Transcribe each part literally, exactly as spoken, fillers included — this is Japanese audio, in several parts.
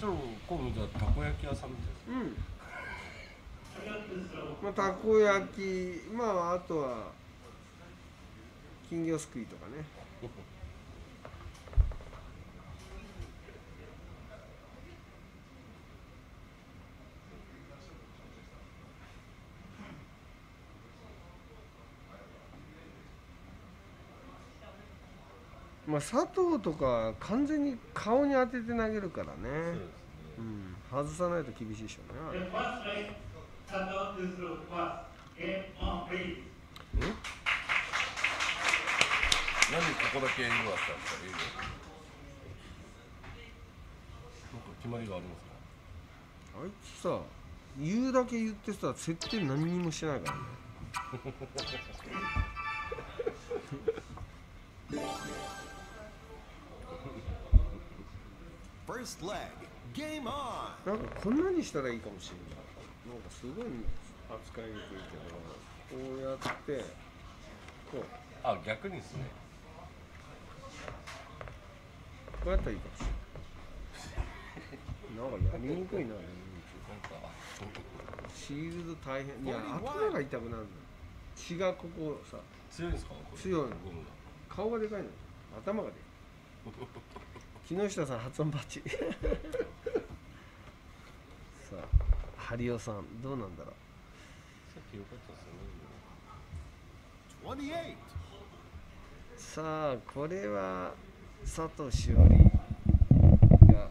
したら今度じゃあたこ焼き屋さんみたいな。 うん。まあ、たこ焼き、まあ、あとは金魚すくいとかね。まあ、佐藤とか完全に顔に当てて投げるからね。 そうですね。 うん、外さないと厳しいでしょうね。 え？何ここだけ言わせたんですか？英語。なんか決まりがありますか？ あいつさ、言うだけ言ってさ、設定何にもしないからね。 First leg, game on. なんかこんなにしたらいいかもしれない。なんかすごい扱いにくいけど、こうやってこうあ、逆にですね。 こうやったらいいかもしれない。なんかやりにくいな。 なんかシールド大変。いや、頭が痛くなるの。血がここさ、 強いんですか？これ強いの。 ゴムが。 顔がでかいの。頭がでかい。木下さん発音バッチリ。さあ、ハリオさんどうなんだろう。 さっき良かったですよね。 twenty-eight. さあ、これは佐藤しおりが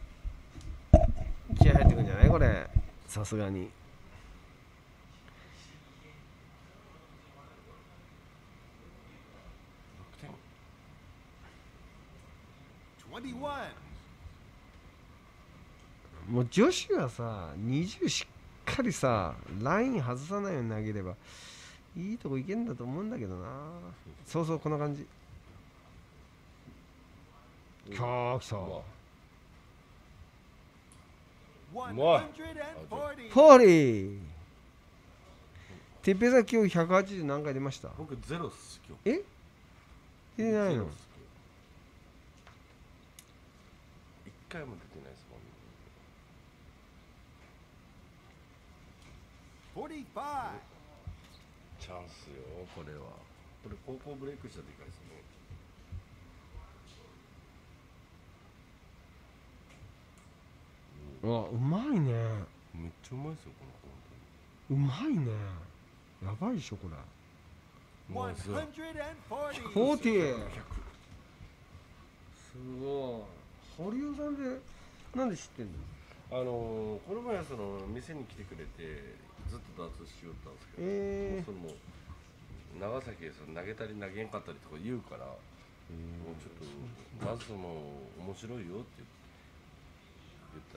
気合入ってくるんじゃないこれ。さすがに。 twenty-one. もう女子はさ、にじゅうしっかりさ、ライン外さないように投げればいいとこいけんだと思うんだけどな。そうそう、こんな感じ。キャー来た。 one More. forty. フォーリー。てっぺいさん今日ひゃくはちじゅう何回出ました？ 僕ゼロっす今日。 え？出てないの？ ゼロっす今日。一回も出てないですもんね。 forty-five. チャンスよこれは。これ高校ブレイクしたでかいですね。 うわ、うまいね。 めっちゃうまいですよこの子うまいね。やばいでしょこれ。 本当に。うまいですよ。 one forty. フォーティー。すごい。ハリオさんでなんで知ってんの？ あのー、この前その店に来てくれてずっとダーツしよったんですけど、 えー、 もうその長崎でその投げたり投げんかったりとか言うから、もうちょっとまずその面白いよって言ったん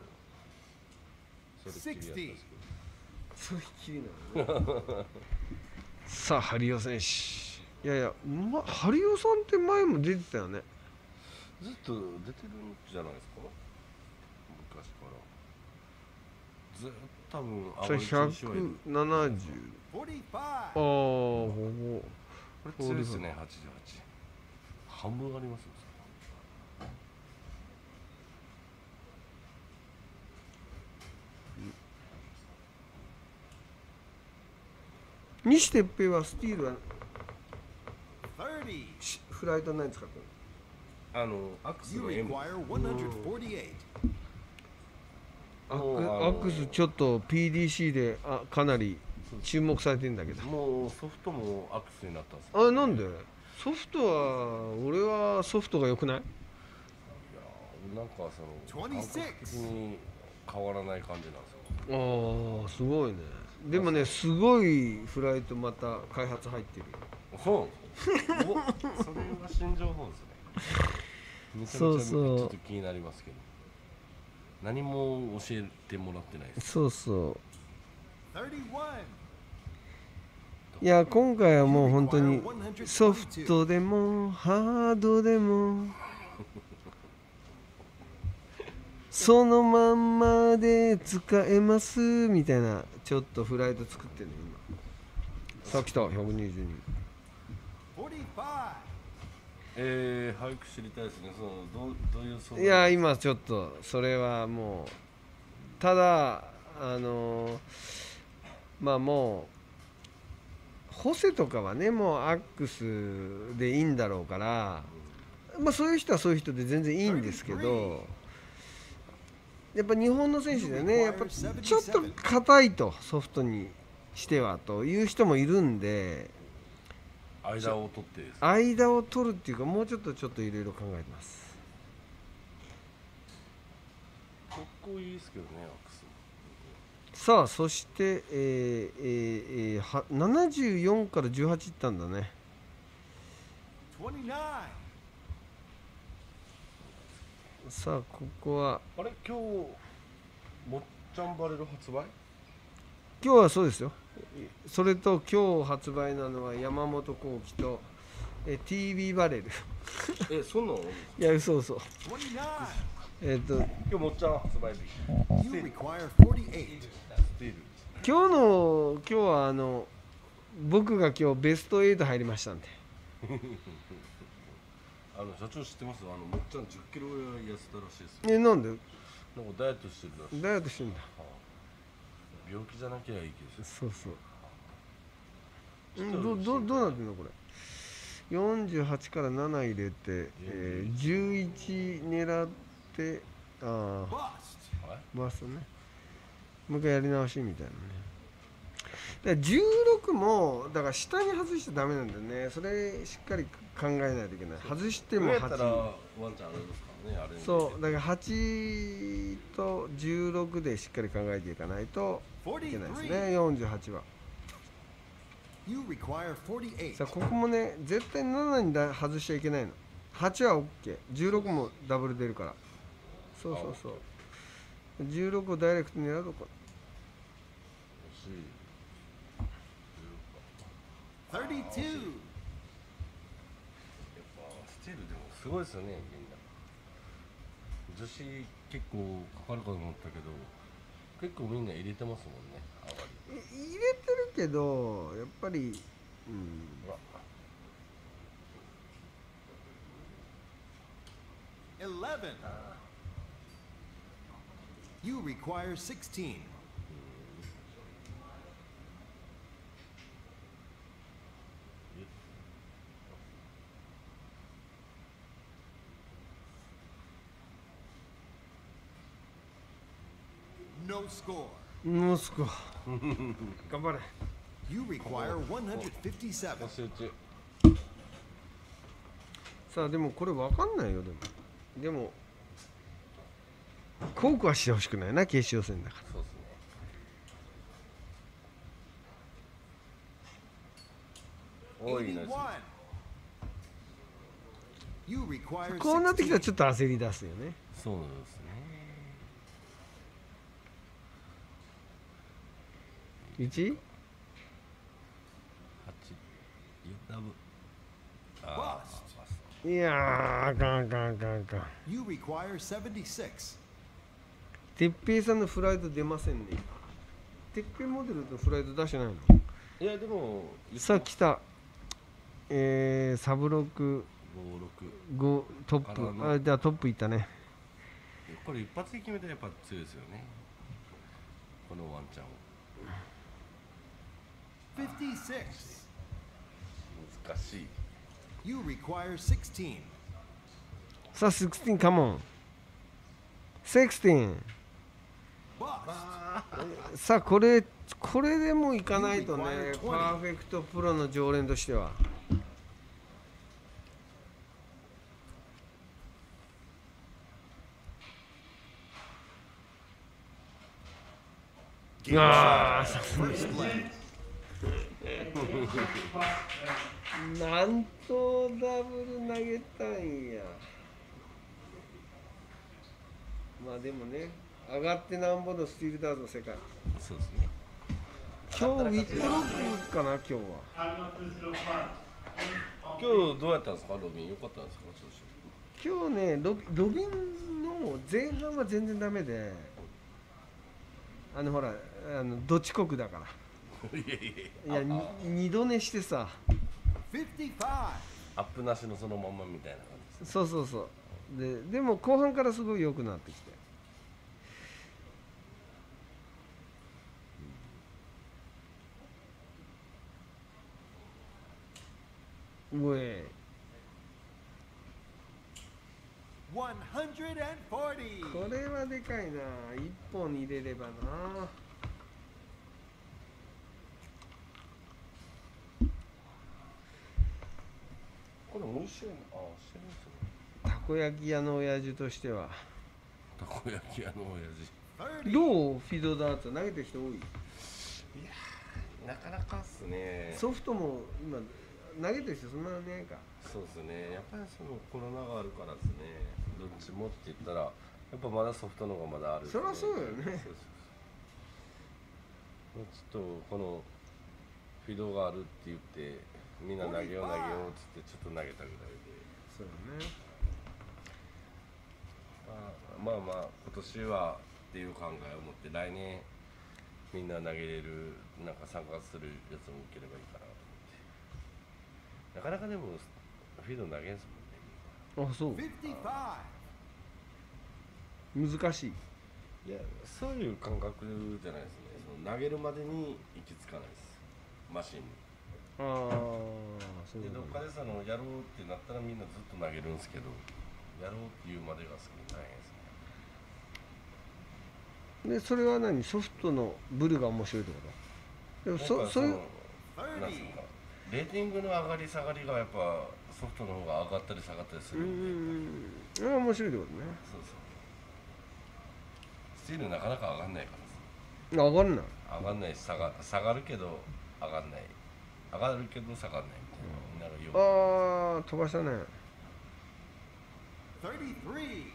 ですけど、それっきりやったんですけど。 それっきりなのね。さあハリオ選手。いやいや、ま、ハリオさんって前も出てたよね。 ずっと出てるんじゃないですか昔から。ずっと多分それひゃくななじゅう。ああ、ほぼこれ強いですね。はちじゅうはち半分ありますよ。 西哲平はスティールは thirty. フライト何使ってるあのアクス You の M。 require one forty-eight. の？ もうあのアクスちょっと ピーディーシー であかなり注目されてんだけど。 もうソフトもアクスになったんですよ。 あ、なんで？ソフトは俺はソフトが良くない？ いやーなんかその感覚的に変わらない感じなんですよ。 ああ、すごいね。でもね、すごいフライトまた開発入ってるよ。 そうおそれは新情報ですね。めちゃめちゃそうそうちょっと気になりますけど、何も教えてもらってないです。 そうそう。 thirty-one. いや、今回はもう本当にソフトでもハードでもそのまんまで使えますみたいな、ちょっとフライト作ってるの今。さあ来たひゃくにじゅうに。 forty-five. えー、早く知りたいですね。そのどうどういう相談いや今ちょっとそれはもうただあのまあもうホセとかはねもうアックスでいいんだろうからまあそういう人はそういう人で全然いいんですけどやっぱ日本の選手でねやっぱちょっと硬いとソフトにしてはという人もいるんで間を取ってですね。 間を取るっていうかもうちょっとちょっといろいろ考えてます。 かっこいいですけどね、アックス。 さあそして、えーえーえーはななじゅうよんからじゅうはちいったんだね。 twenty-nine. さあここはあれ今日もっちゃんバレル発売？ 今日はそうですよ。それと今日発売なのは山本幸輝とえ ティービー バレルえ、そんなの？ いや嘘嘘 twenty-nine. えっ、と今日もっちゃん発売日。 You require forty-eight. スティール。 今日の今日はあの僕が今日ベストはち入りましたんであの社長知ってます？あのもっちゃんじゅっキロ痩せたらしいですよ。 えなんでなんかダイエットしてるらしい。 ダイエットしてんだ。 病気じゃなきゃいいけど。 そうそううんどどどうなってんのこれよんじゅうはちからなな入れて、えー、じゅういち狙ってああ Bust. はいバーストねもう一回やり直しみたいなねだからじゅうろくもだから下に外しちゃダメなんだよねそれしっかり考えないといけない外しても上やったらはワンちゃんあれですからね、あれちそうだからはちとじゅうろくでしっかり考えていかないといけないですねよんじゅうはちは You require forty-eight. さあここもね絶対ななにだ外しちゃいけないのはちは OK じゅうろくもダブル出るからそうそうそうじゅうろくをダイレクトに狙うとこ thirty-two. やっぱスティールでもすごいですよね、みんな。女子結構かかるかと思ったけど結構みんな入れてますもんね、上がり。 入れてるけどやっぱりうんほら eleven. You require sixteen. No score. もうすこ頑張れ You require one hundred fifty-seven. 集中。 さあでもこれ分かんないよでもでもコークはしてほしくないな決勝戦だからそうですね。多いな。 eighty-one. You require こうなってきたら sixteen. ちょっと焦り出すよねそうなんですね。 いちはち。ユダブ。あ Bust. いやーあかんあかんあかんあかん You require seventy-six. 鉄平さんのフライト出ませんね鉄平モデルのフライト出してないのいやでもさあ来たえー、サブロックごろく。 ごトッからのプあじゃあトップいったねこれ一発で決めたらやっぱ強いですよね、このワンちゃんを。 fifty-six. 難しい。 You require sixteen. さあじゅうろくカモンじゅうろく Bust. さあこれこれでもいかないとねパーフェクトプロの常連としてはあ First leg. なんとダブル投げたんやまあでもね上がってなんぼのスティールダーツの世界そうですね。 今日ウィットロックかな今日は今日どうやったんですか、ロビン。良かったんですか、調子。 今日ねロビロビンの前半は全然ダメであのほらあのどっち国だからいやいやいや。 いやに二度寝してさ fifty-five. アップなしのそのままみたいな感じです。 そうそうそうででも後半からすごい良くなってきて、うえ one hundred forty. これはでかいな、一本入れればな。 これ美味しいの。あ、してるんですね。 たこ焼き屋の親父としてはたこ焼き屋の親父。 thirty. どうフィードダーツ投げてる人多い？ なかなかっすね。 ソフトも今投げてる人そんなにいないか。 そうですね。やっぱりそのコロナがあるからですね。どっちもって言ったらやっぱまだソフトの方がまだある、ね。 そりゃそうよね。 そうそうそう。ちょっとこのフィードがあるって言ってみんな投げよう投げようっつってちょっと投げたぐらいで。 そうだね。 まあまあまあ今年はっていう考えを持って来年みんな投げれるなんか参加するやつを受ければいいかなと思って。なかなかでもフィード投げんすもんね。 あ、そう fifty-five. 難しい。 いやそういう感覚じゃないですね。その投げるまでに行き着かないです。マシンに。 ああ、そうでだね。 どっかでそのやろうってなったらみんなずっと投げるんですけど、やろうっていうまでがすごい大変ですね。 でそれは何、ソフトのブルが面白いってこと？でもなんそそういうかそのなんつうのかレーティングの上がり下がりがやっぱソフトの方が上がったり下がったりすうるんで、 ん、あ、面白いってことね。 そうそうスチールなかなか上がんないからさ。 上がるな。 上がんないし下が下がるけど上がんない、上がるけど下がんないみたいな、みんながよああ、飛ばしたね。 thirty-three.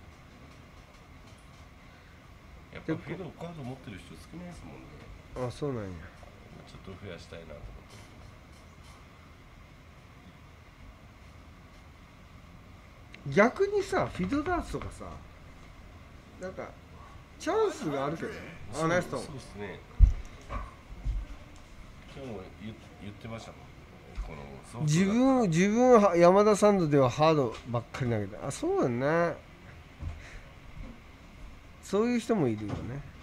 やっぱフィードカード持ってる人少ないですもんね。 あ、そうなんや。 ちょっと増やしたいなと思って。 逆にさ、フィードダーツとかさ、なんかチャンスがあるけどね。あの人そうそうですね。今日も言言ってましたもん。このソフトだ自分自分は山田サンドではハードばっかり投げて、あ、そうだね。そういう人もいるよね。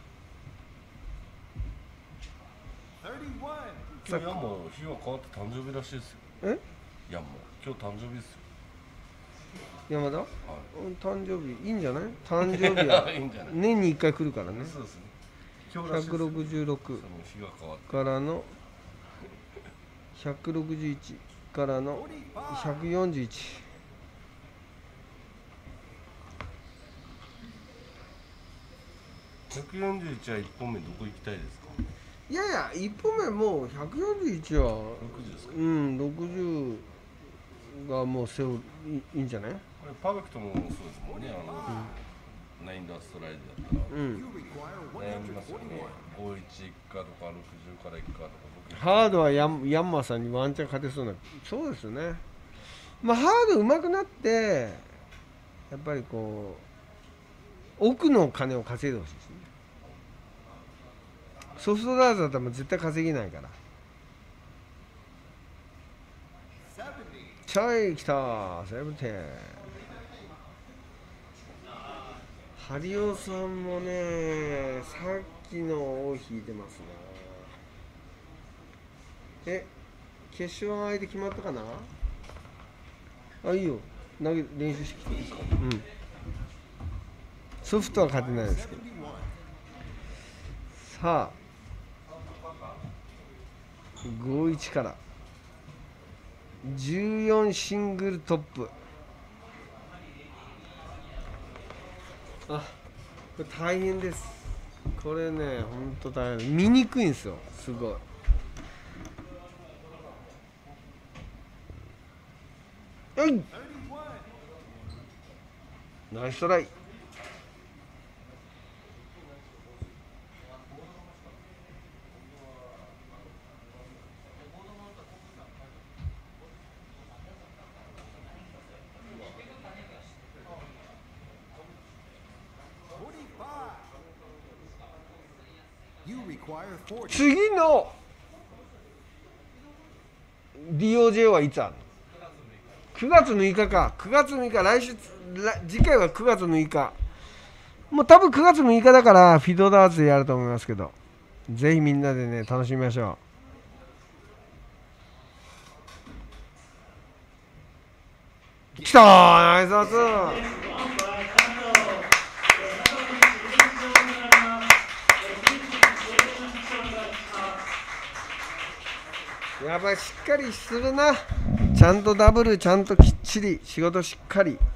thirty-one. 今日ヤンも日が変わって誕生日らしいですよ。 え、 ヤンも今日誕生日ですよ。 山田、 はうん、誕生日いいんじゃない？誕生日はいいんじゃない。 年にいっかい来るからね。 そうですね。今日らしいですよ。 ひゃくろくじゅうろくその日が変わって。 からのひゃくろくじゅういちからのひゃくよんじゅういち。 ひゃくよんじゅういちはいっぽんめどこ行きたいですか？ いやいや、いっぽんめもうひゃくよんじゅういちはろくじゅうですか？ うん、ろくじゅうがもう背負いいいんじゃない？ これパーフェクトもそうですもんね。あの、ナインダーストライドだったら。 うん。 You require 悩みますよね。 one forty-one. ごじゅういちかとかろくじゅうからいくかとか。僕ハードはヤンヤンマーさんにワンチャン勝てそうな。そうですよね。まあハード上手くなってやっぱりこう奥の金を稼いでほしいですね。ソフトダーツだったらもう絶対稼げないから。 seventy. チャイ来たセブンテン。ハリオさんもね、さっきのを引いてますね。え、決勝の相手決まったかな？あ、いいよ。投げ練習してきていいか。うん。ソフトは勝てないですけど。さあ、ごいちからじゅうよんシングルトップ。あ、これ大変です。これね、ほんと大変。見にくいんですよ、すごい。はい、ナイストライ。 You require forty. 次の ディーオージェー はいつあるの？ くがつむいかか、くがつむいか、来週、来次回はくがつむいか、もう多分くがつむいかだからフィドダーツでやると思いますけど、ぜひみんなでね楽しみましょう。きたー、ナイスアツやっぱりしっかりするな、ちゃんとダブル、ちゃんときっちり仕事しっかり。